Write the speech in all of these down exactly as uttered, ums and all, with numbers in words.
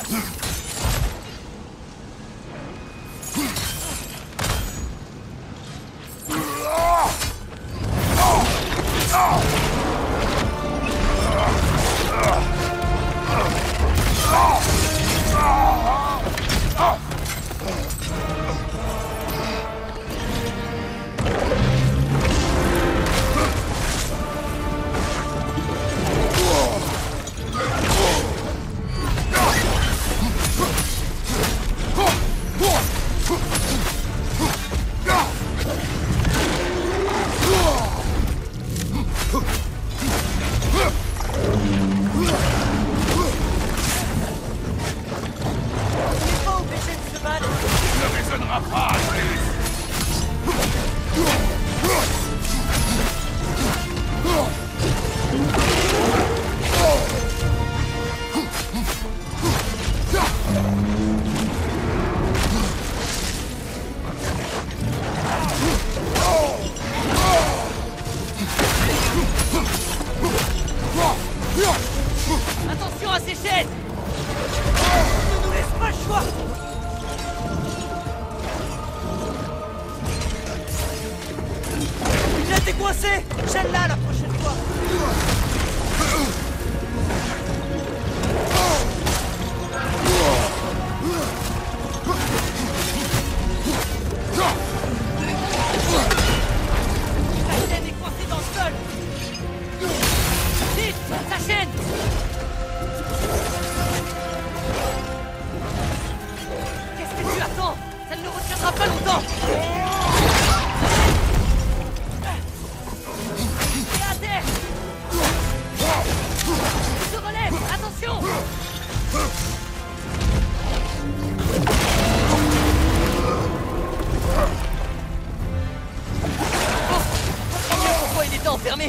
Attention à ces chaînes! Ne nous laisse pas le choix! Il l'a décoincé! Gèle-la la prochaine fois! La chaîne est coincée dans le sol! Vite! La chaîne! Qu'est-ce que tu attends? Ça ne le retiendra pas longtemps! Et à terre! Il se relève! Attention! Oh! Pourquoi il était enfermé?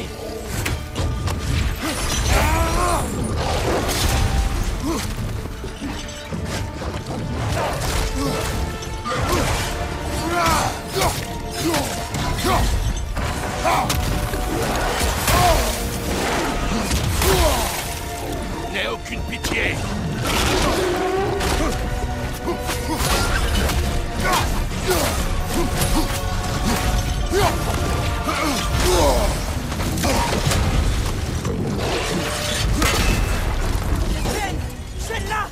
N'aie aucune pitié. Chaîne! Chaîne-la!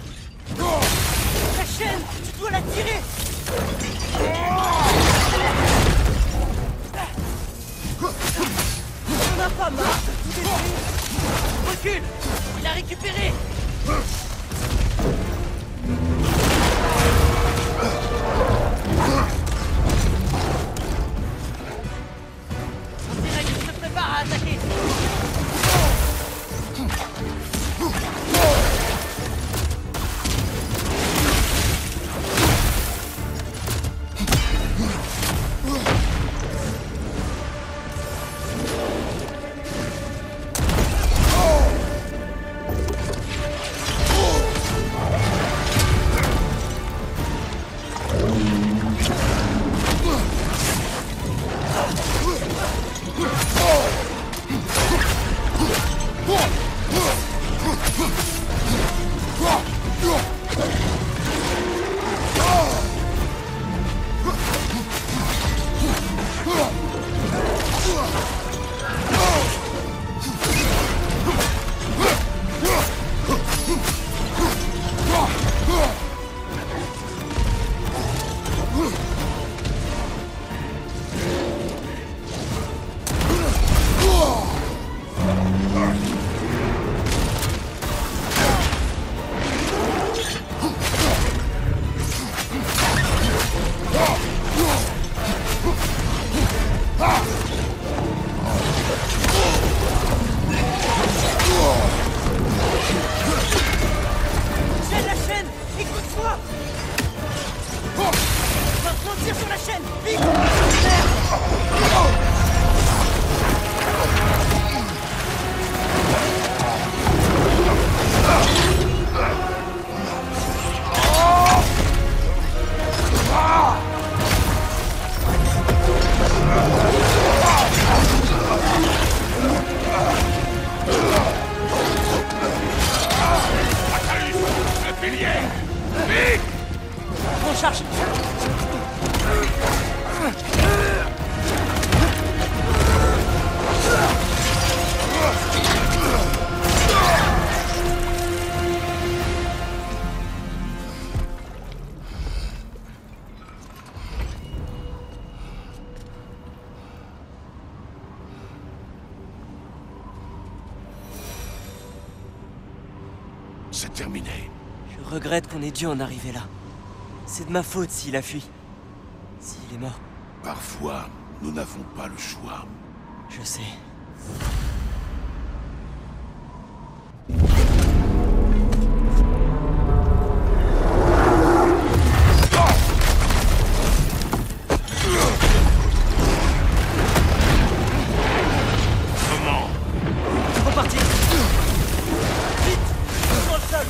La chaîne! Tu dois la tirer! On n'a pas marre de tout détruire! Recule! Il a récupéré! charge. C'est terminé. Je regrette qu'on ait dû en arriver là. C'est de ma faute s'il a fui. S'il est mort. Parfois, nous n'avons pas le choix. Je sais. Comment? Repartir. Vite. Sur le sol.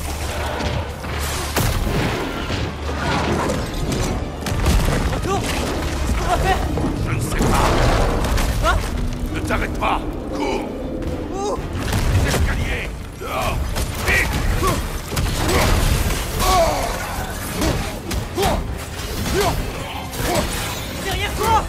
Retour. Qu'est-ce qu'on va faire? Je ne sais pas. Hein? Ne t'arrête pas. Cours. Où? Les escaliers. Dehors. Vite. Derrière toi.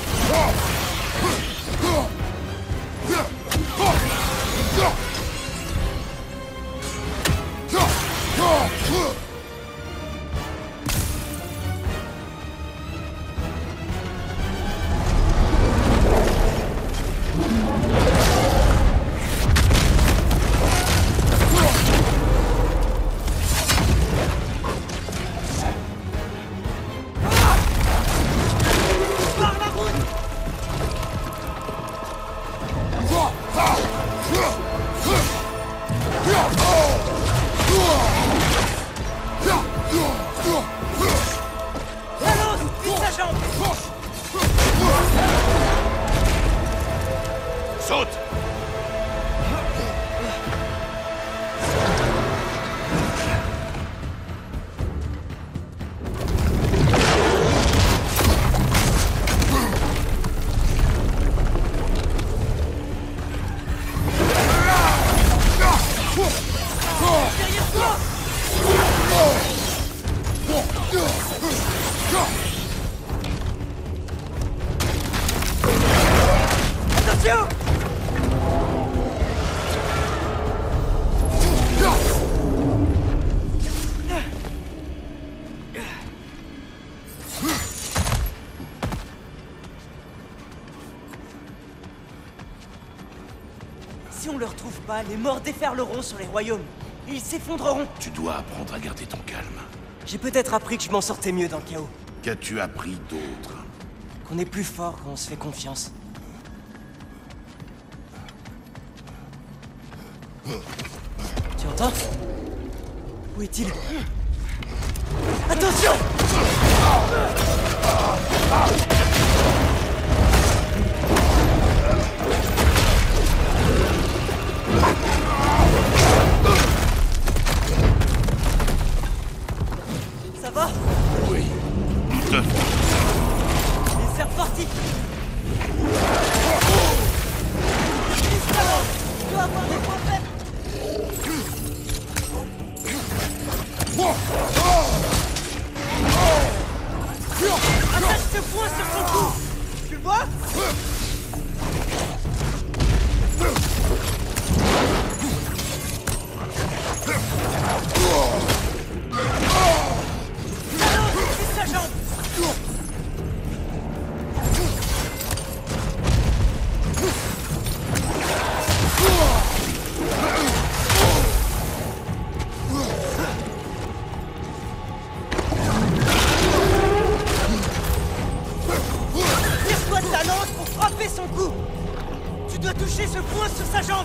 Par la route. Balance. Vite sa jambe. Saute. Derrière toi. Attention. Si on le retrouve pas, les morts déferleront sur les royaumes. Et ils s'effondreront. Tu dois apprendre à garder ton calme. J'ai peut-être appris que je m'en sortais mieux dans le chaos. Qu'as-tu appris d'autre? Qu'on est plus fort quand on se fait confiance. Tu entends? Où est-il? Attention! Ça va? Oui. Te- Et c'est reparti! Disparu! Tu dois avoir des points faibles! Attache ce point sur son cou! Tu le vois? Balance! Vise sa jambe! Tire-toi de ta lance pour frapper son cou! Tu dois toucher ce point sur sa jambe!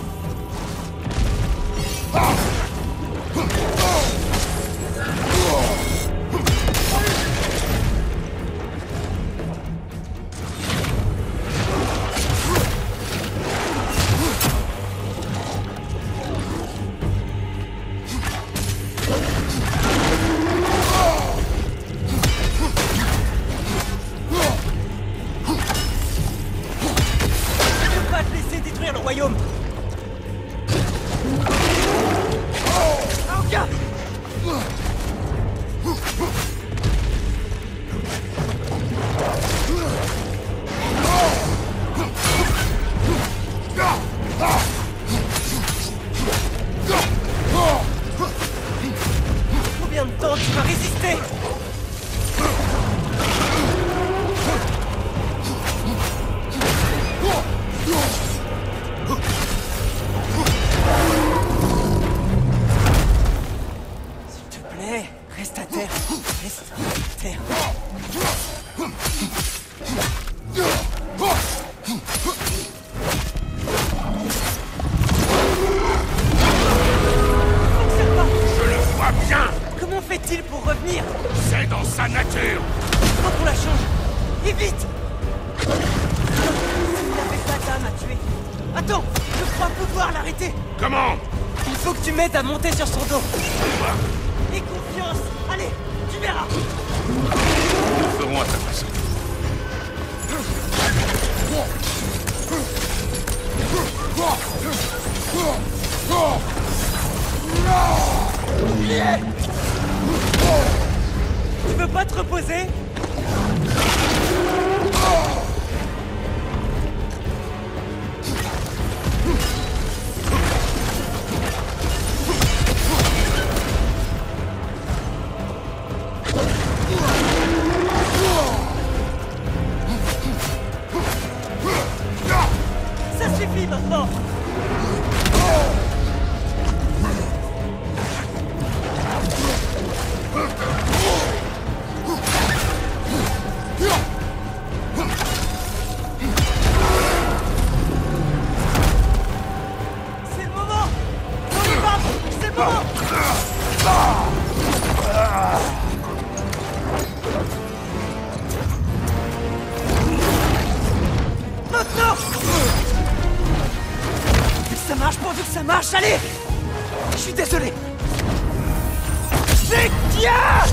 Ne pas te laisser détruire le royaume! Aoka! côté! S'il te plaît, reste à terre. Reste à terre. Comment fait-il pour revenir? C'est dans sa nature. Faut qu'on la change. Et vite! Il avait pas d'âme à tuer. Attends, je crois pouvoir l'arrêter. Comment? Il faut que tu m'aides à monter sur son dos. Aie confiance. Allez, tu verras. Nous ferons à ta façon. Tu veux pas te reposer? Ça suffit maintenant. C'est le moment. On y va. C'est le moment. Maintenant. Vu que ça marche, pourvu que ça marche, allez. Je suis désolé. C'est bien.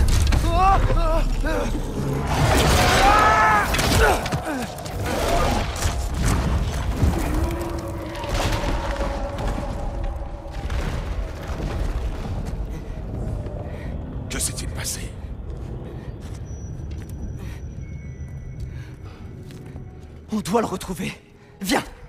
Que s'est-il passé? On doit le retrouver. Viens.